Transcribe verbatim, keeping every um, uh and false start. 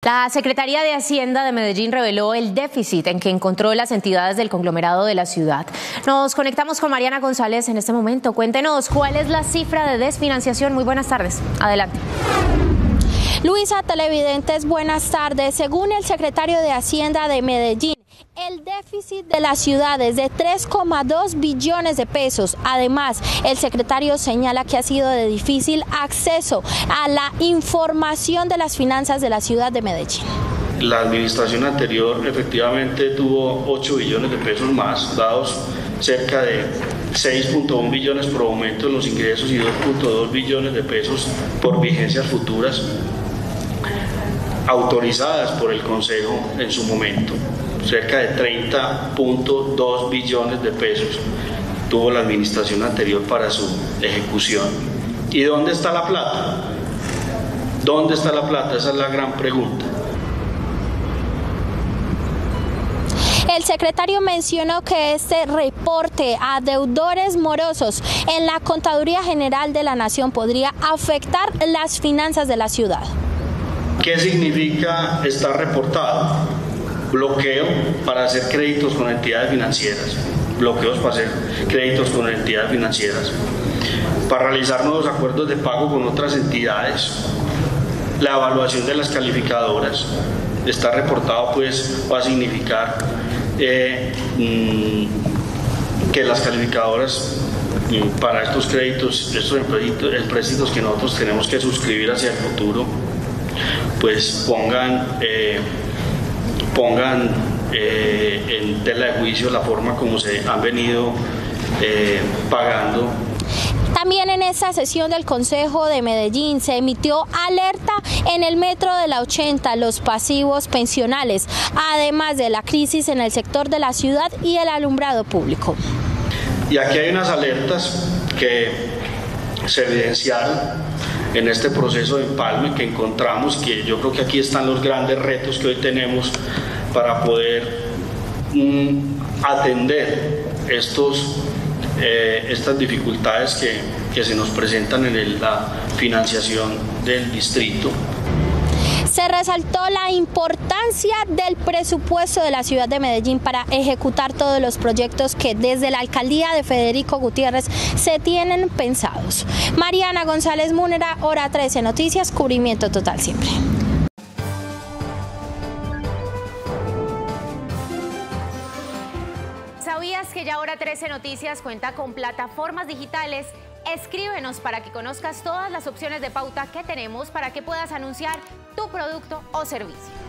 La Secretaría de Hacienda de Medellín reveló el déficit en que encontró las entidades del conglomerado de la ciudad. Nos conectamos con Mariana González en este momento. Cuéntenos, ¿cuál es la cifra de desfinanciación? Muy buenas tardes. Adelante. Luisa, televidentes, buenas tardes. Según el secretario de Hacienda de Medellín, el déficit de la ciudad es de tres coma dos billones de pesos. Además, el secretario señala que ha sido de difícil acceso a la información de las finanzas de la ciudad de Medellín. La administración anterior efectivamente tuvo ocho billones de pesos más, dados cerca de seis punto uno billones por aumento en los ingresos y dos punto dos billones de pesos por vigencias futuras autorizadas por el Consejo en su momento. Cerca de treinta punto dos billones de pesos tuvo la administración anterior para su ejecución. ¿Y dónde está la plata? ¿Dónde está la plata? Esa es la gran pregunta. El secretario mencionó que este reporte a deudores morosos en la Contaduría General de la Nación podría afectar las finanzas de la ciudad. ¿Qué significa estar reportado? Bloqueo para hacer créditos con entidades financieras, bloqueos para hacer créditos con entidades financieras, para realizar nuevos acuerdos de pago con otras entidades, la evaluación de las calificadoras. Estar reportado pues va a significar eh, mmm, que las calificadoras mmm, para estos créditos, estos empréstitos que nosotros tenemos que suscribir hacia el futuro, pues pongan eh, pongan eh, en tela de juicio la forma como se han venido eh, pagando. También en esta sesión del Consejo de Medellín se emitió alerta en el metro de la ochenta, los pasivos pensionales, además de la crisis en el sector de la ciudad y el alumbrado público. Y aquí hay unas alertas que se evidenciaron en este proceso de empalme que encontramos, que yo creo que aquí están los grandes retos que hoy tenemos para poder mm, atender estos, eh, estas dificultades que, que se nos presentan en el, la financiación del distrito. Se resaltó la importancia del presupuesto de la ciudad de Medellín para ejecutar todos los proyectos que desde la alcaldía de Federico Gutiérrez se tienen pensados. Mariana González Múnera, Hora trece Noticias, cubrimiento total siempre. ¿Sabías que ya Hora trece Noticias cuenta con plataformas digitales? Escríbenos para que conozcas todas las opciones de pauta que tenemos para que puedas anunciar tu producto o servicio.